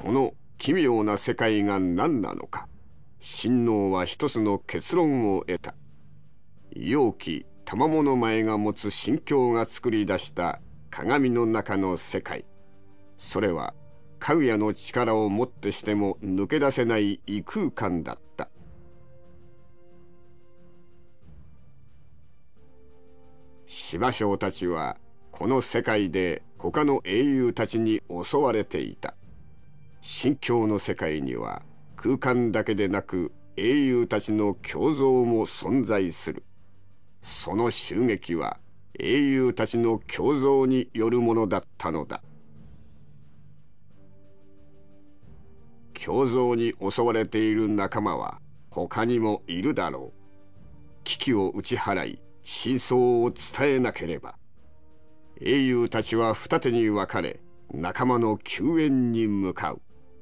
この奇妙な世界が何なのか、親王は一つの結論を得た。陽気賜物前が持つ心境が作り出した鏡の中の世界、それはかぐやの力をもってしても抜け出せない異空間だった。司馬将たちはこの世界で他の英雄たちに襲われていた。心境の世界には空間だけでなく英雄たちの胸像も存在する。その襲撃は英雄たちの胸像によるものだったのだ。胸像に襲われている仲間は他にもいるだろう。危機を打ち払い真相を伝えなければ。英雄たちは二手に分かれ仲間の救援に向かう。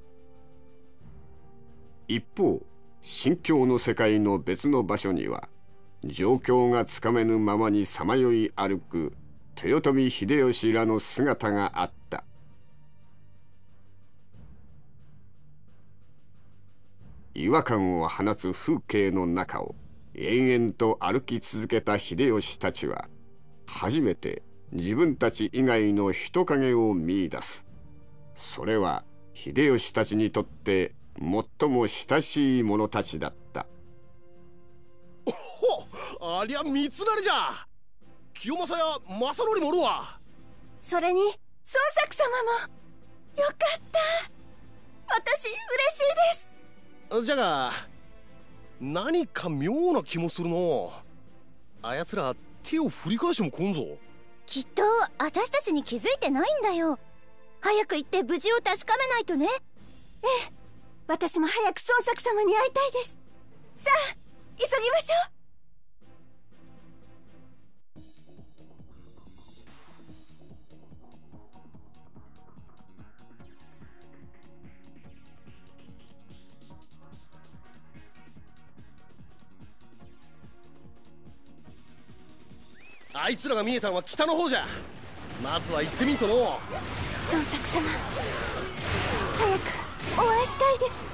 一方、心境の世界の別の場所には状況がつかめぬままにさまよい歩く豊臣秀吉らの姿があった。違和感を放つ風景の中を延々と歩き続けた秀吉たちは初めて自分たち以外の人影を見出す。それは秀吉たちにとって最も親しい者たちだった。 お、ありゃ三成じゃ。清正や正則もおるわ。 それに孫作様も。よかった。私嬉しいです。 じゃが何か妙な気もするの。あやつら手を振り返しても来んぞ。 きっと私たちに気づいてないんだよ。早く行って無事を確かめないとね。ええ、私も早く孫作様に会いたいです。さあ急ぎましょう。 あいつらが見えたのは北の方じゃ。まずは行ってみんとの。孫作様、早くお会いしたいです。ね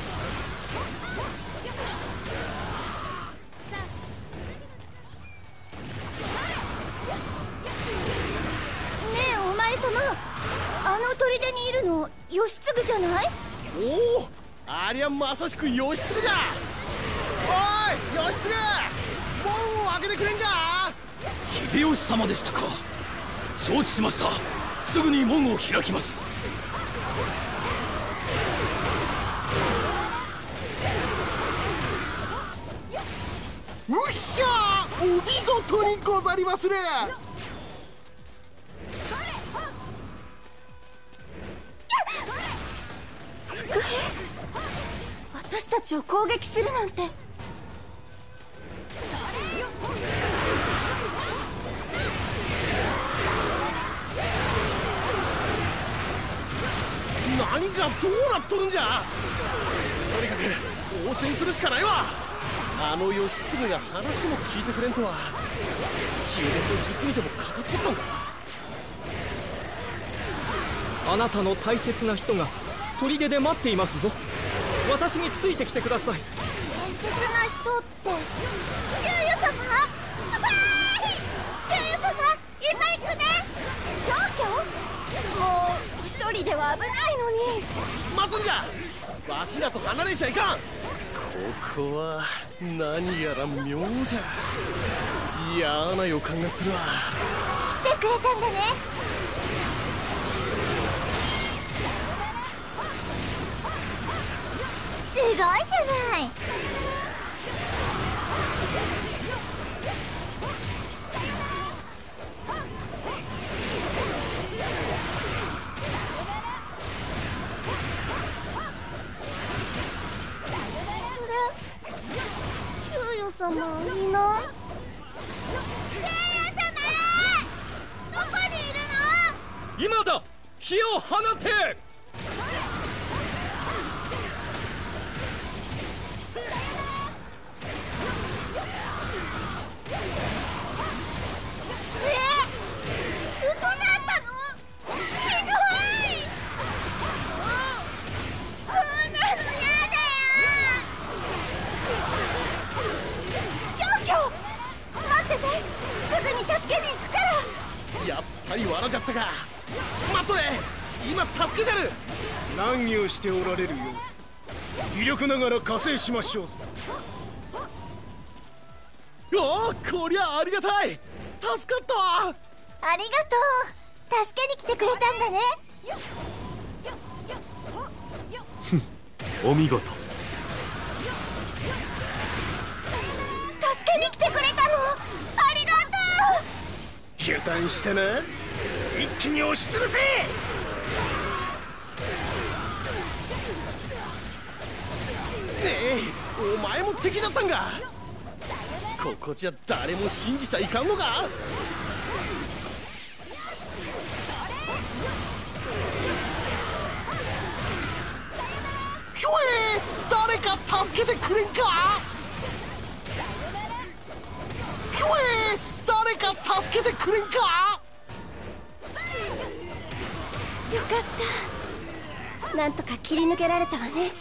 えお前様、あの砦にいるの義継じゃない？ おお、ありゃまさしく義継じゃ。おい義継、門を開けてくれんか。 秀吉様でしたか。承知しました。すぐに門を開きます。 うっひゃー、お見事にござりまする。 伏兵？私たちを攻撃するなんて。 何がどうなっとるんじゃ。とにかく応戦するしかないわ。あの義継が話も聞いてくれんとは。宮殿の術にでもかかっとったんか。 あなたの大切な人が砦で待っていますぞ。私についてきてください。 大切な人って周囲様？わーい、周囲様今行くね。消去？もう一人では危ないのに。 待つんじゃ。わしらと離れちゃいかん。ここは何やら妙じゃ。嫌な予感がするわ。 来てくれたんだね。すごいじゃない。周囲様いない？周囲様、どこにいるの？ 今だ、火を放て。 嘘だったの？ひどい。 二人笑っちゃったか。待っとれ、今助けじゃる。 難儀をしておられる様子。微力ながら加勢しましょうぞ。 おお、こりゃありがたい。助かったわ。 ありがとう。助けに来てくれたんだね。 お見事。 助けに来てくれたの、ありがとう。 油断してな。一気に押しつぶせ。 ねえ、お前も敵だったんか。ここじゃ誰も信じちゃいかんのか。ひょえ、誰か助けてくれんか。ひょえ、誰か助けてくれんか。 よかった、なんとか切り抜けられたわね。よか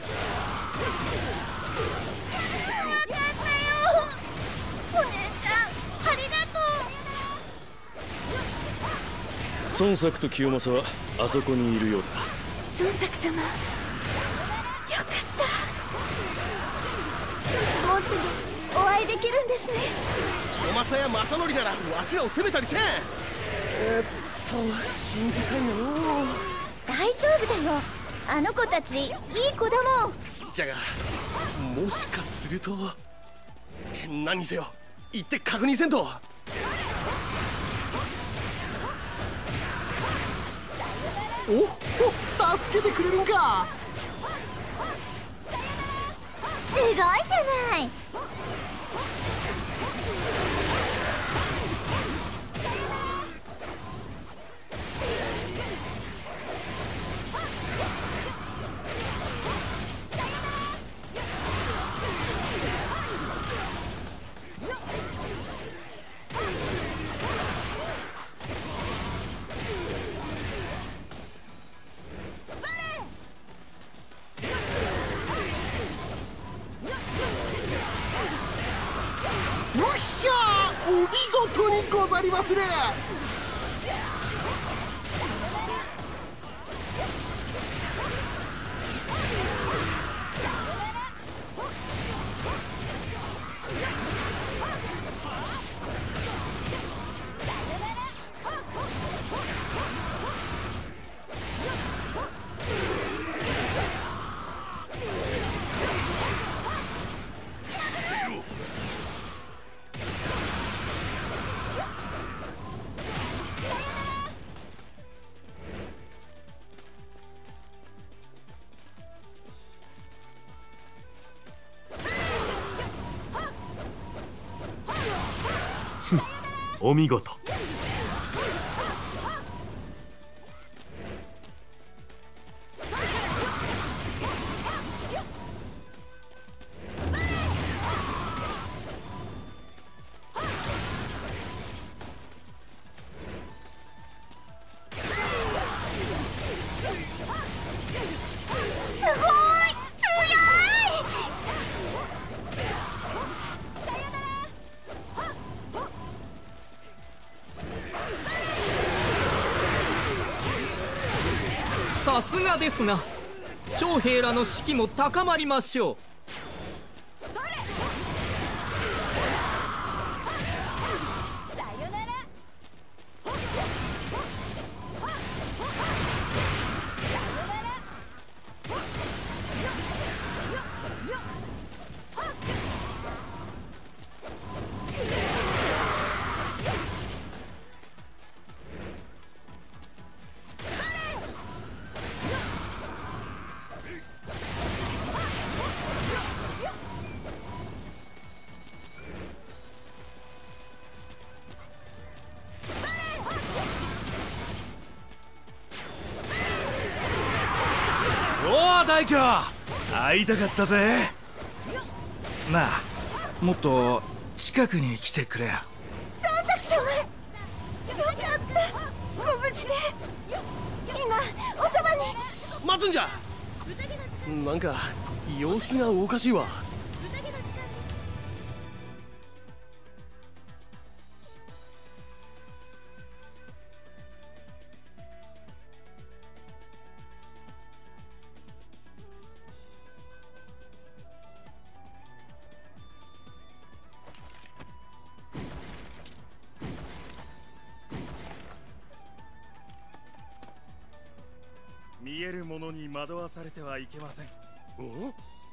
ったよ、お姉ちゃん、ありがとう。 孫作と清正はあそこにいるようだ。 孫作様、よかった。もうすぐお会いできるんですね。 清正や正則ならわしらを攻めたりせん。信じたいなの。 大丈夫だよ、あの子たちいい子だもん。 じゃがもしかすると。何にせよ行って確認せんと。お、助けてくれるんか。 すごいじゃない。 お見事にござりまする。 お見事。 すごい強い。 さすがですな。将兵らの士気も高まりましょう。 おお大巨、会いたかったぜ。なあ、もっと近くに来てくれよ。 孫作様、よかった、ご無事で。今おそばに。 待つんじゃ。なんか様子がおかしいわ。 見えるものに惑わされてはいけません。 うん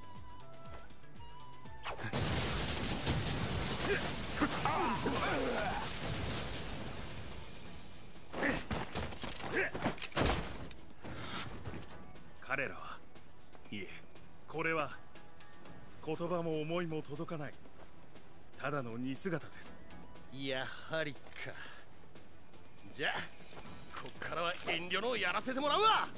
彼らはいえ、これは言葉も思いも届かないただの似姿です。 やはりか。じゃあこっからは遠慮のやらせてもらうわ。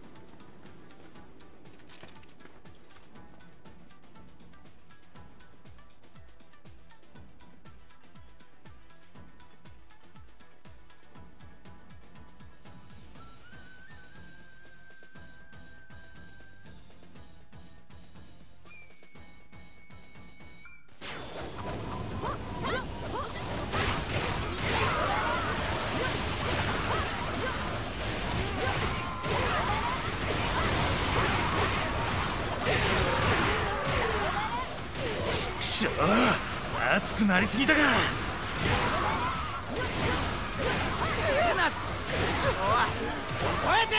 しゃあ、熱くなりすぎたか。 覚えてや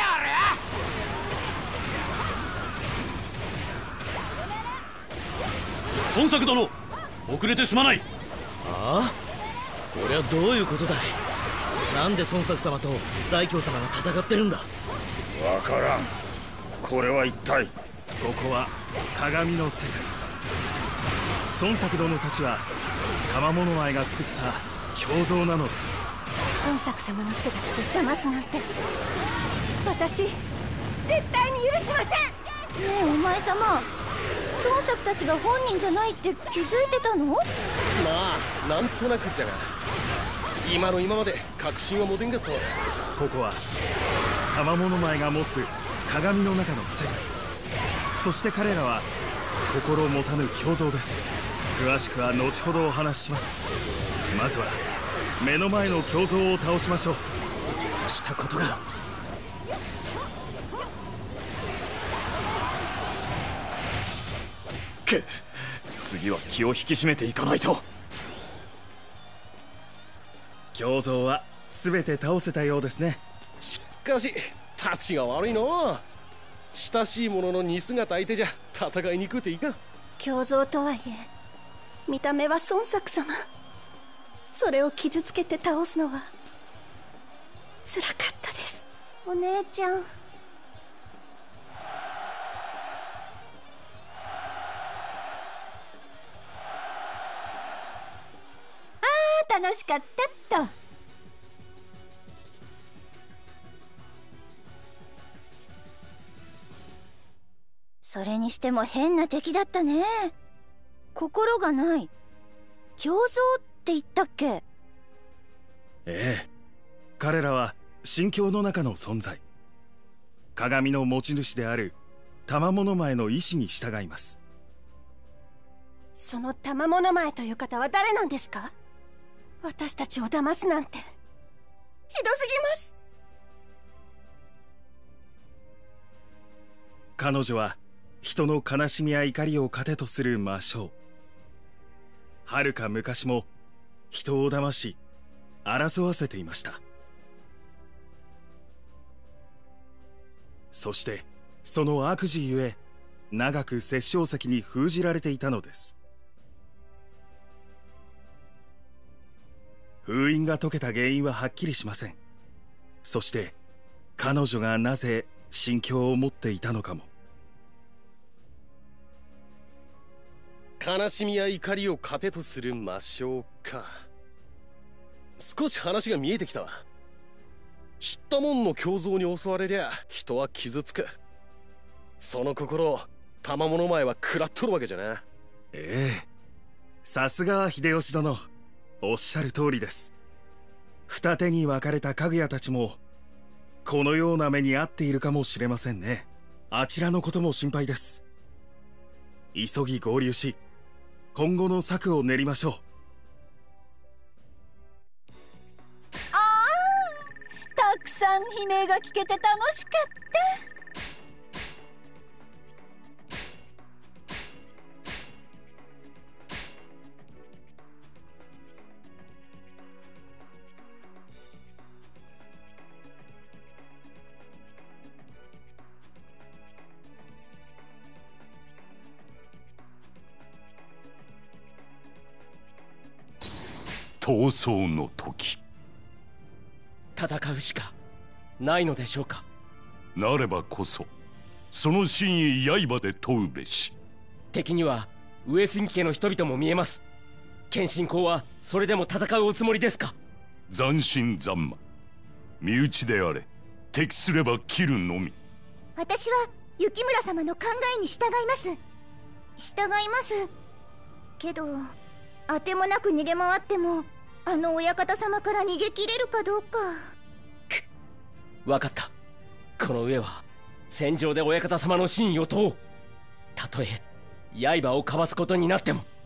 孫作殿、遅れてすまない。 ああ、これはどういうことだい。なんで孫作様と大京様が戦ってるんだ。 わからん。これは一体。 ここは鏡の世界。孫作殿たちは賜物前が作った胸像なのです。 孫作様の姿で騙すなんて私絶対に許しません。ねえお前様、孫作たちが本人じゃないって気づいてたの？ まあなんとなくじゃが、今の今まで確信は持てんかったわ。 ここは賜物前が持つ鏡の中の世界。そして彼らは心もたぬ胸像です。詳しくは後ほどお話しします。まずは目の前の胸像を倒しましょう。 としたことが。 次は気を引き締めていかないと。胸像は全て倒せたようですね。 しかしタチが悪いの。親しい者の似姿相手じゃ戦いにくうていかん。 胸像とはいえ見た目は孫作様。それを傷つけて倒すのは辛かったです。お姉ちゃん、楽しかったっと。それにしても変な敵だったね。心がない。胸像って言ったっけ？ ええ、彼らは心境の中の存在。鏡の持ち主である賜物前の意志に従います。 その賜物前という方は誰なんですか？私たちを騙すなんてひどすぎます。 彼女は人の悲しみや怒りを糧とする魔性。はるか昔も人を騙し争わせていました。そしてその悪事ゆえ長く殺生石に封じられていたのです。封印が解けた原因ははっきりしません。そして彼女がなぜ心境を持っていたのかも。 悲しみや怒りを糧とする魔性か。少し話が見えてきたわ。知ったもんの胸像に襲われりゃ人は傷つく。その心を賜物前は食らっとるわけじゃな。 ええ、さすが秀吉殿、おっしゃる通りです。二手に分かれたかぐやたちもこのような目に遭っているかもしれませんね。あちらのことも心配です。急ぎ合流し今後の策を練りましょう。 たくさん悲鳴が聞けて楽しかった。 闘争の時。 戦うしかないのでしょうか。 なればこそその真意刃で問うべし。 敵には上杉家の人々も見えます。謙信公はそれでも戦うおつもりですか。 斬新残魔、身内であれ、敵すれば切るのみ。 私は雪村様の考えに従います。従いますけど、あてもなく逃げ回ってもあの親方様から逃げ切れるかどうか。 分かった。この上は戦場で親方様の真意を問おう。たとえ刃をかわすことになっても。